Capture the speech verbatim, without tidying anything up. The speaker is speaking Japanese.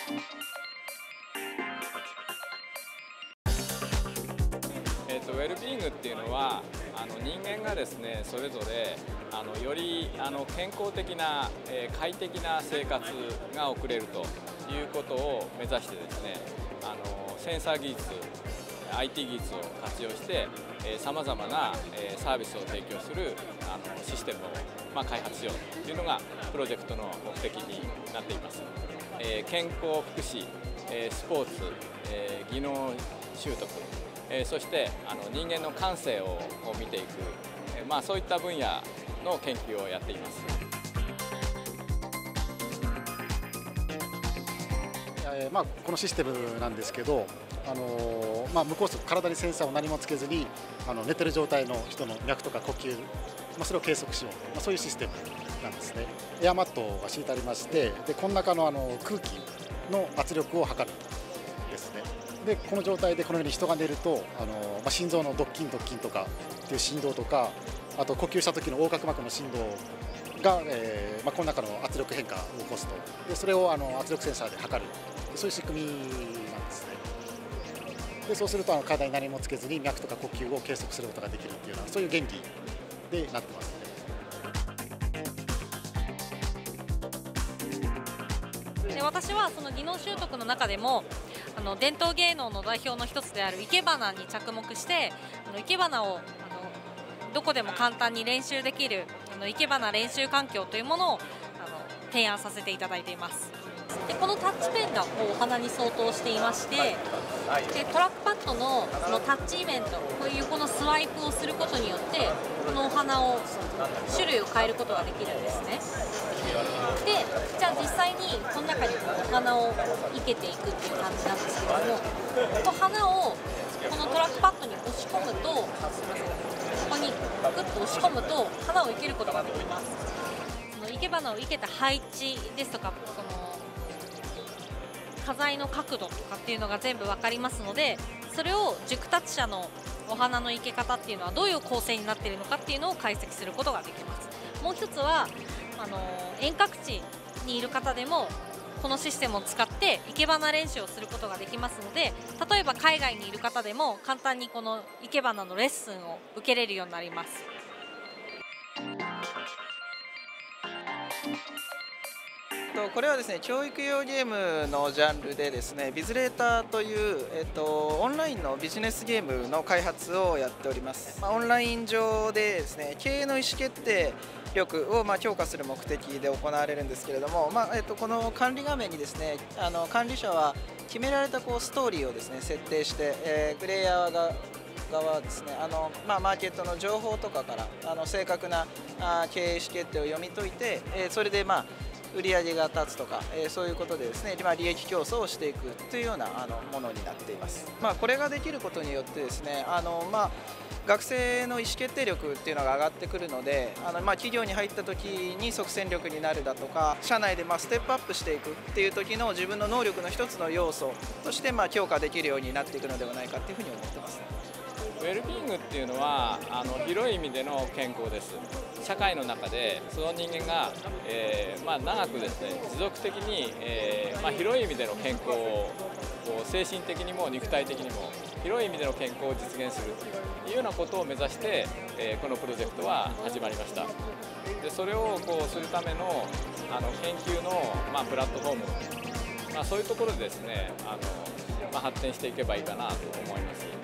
えーと、ウェルビーイングっていうのはあの人間がですねそれぞれあのよりあの健康的な、えー、快適な生活が送れるということを目指してですねあのセンサー技術 アイティー 技術を活用してさまざまな、えー、サービスを提供するあのシステムを、まあ、開発しようというのがプロジェクトの目的になっています。えー、健康福祉、えー、スポーツ、えー、技能習得えー、そしてあの人間の感性をを見ていく、えーまあ、そういった分野の研究をやっています。 えーまあ、このシステムなんですけど、あのーまあ、無コース体にセンサーを何もつけずにあの寝てる状態の人の脈とか呼吸、まあ、それを計測しよう、まあ、そういうシステムなんですね。エアマットが敷いてありまして、でこの中のあの空気の圧力を測るですね。でこの状態でこのように人が寝るとあの、まあ、心臓のドッキンドッキンとかっていう振動とか、あと呼吸した時の横隔膜の振動が、えーまあ、この中の圧力変化を起こすと、でそれをあの圧力センサーで測る、そういう仕組みなんですね。でそうするとあの体に何もつけずに脈とか呼吸を計測することができるっていうような、そういう原理でなってますね。 で私はその技能習得の中でもあの伝統芸能の代表の一つである生け花に着目して、あの生け花をあのどこでも簡単に練習できるあの生け花練習環境というものをあの提案させていただいています。でこのタッチペンがお花に相当していまして、でトラックパッドのそのタッチイベント、こういうこのスワイプをすることによってこのお花を種類を変えることができるんですね。でじゃあ実際にこの中にお花を生けていくっていう感じなんですけれども、この花をこのトラックパッドに押し込むと、すみません、ここにグッと押し込むと花を生けることができます。その生け花を生けた配置ですとか、その花材の角度とかっていうのが全部分かりますので、それを熟達者のお花の生け方っていうのはどういう構成になっているのかっていうのを解析することができます。もう一つはあの遠隔地にいる方でもこのシステムを使って生け花練習をすることができますので、例えば海外にいる方でも簡単にこの生け花のレッスンを受けれるようになります。 これはですね、教育用ゲームのジャンルでですね、ビズレーターという、えっと、オンラインのビジネスゲームの開発をやっております。まあ、オンライン上でですね、経営の意思決定力をまあ強化する目的で行われるんですけれども、まあえっと、この管理画面にですね、あの管理者は決められたこうストーリーをですね設定して、えー、プレイヤーが側はですね、あのまあ、マーケットの情報とかからあの正確なあ経営意思決定を読み解いて、えー、それでまあ売り上げが立つとか、えー、そういうことでですね、まあ、利益競争をしていくというようなあのものになっています。まあ、これができることによってですね、あのまあ学生の意思決定力っていうのが上がってくるので、あのまあ企業に入った時に即戦力になるだとか、社内でまあステップアップしていくっていう時の自分の能力の一つの要素としてまあ強化できるようになっていくのではないかというふうに思ってます。 ウェルビーイングっていうのはあの広い意味での健康です。社会の中でその人間が、えーまあ、長くですね持続的に、えーまあ、広い意味での健康をこう精神的にも肉体的にも広い意味での健康を実現するというようなことを目指して、えー、このプロジェクトは始まりました。でそれをこうするためのあの研究の、まあ、プラットフォーム、まあ、そういうところでですねあの、まあ、発展していけばいいかなと思います。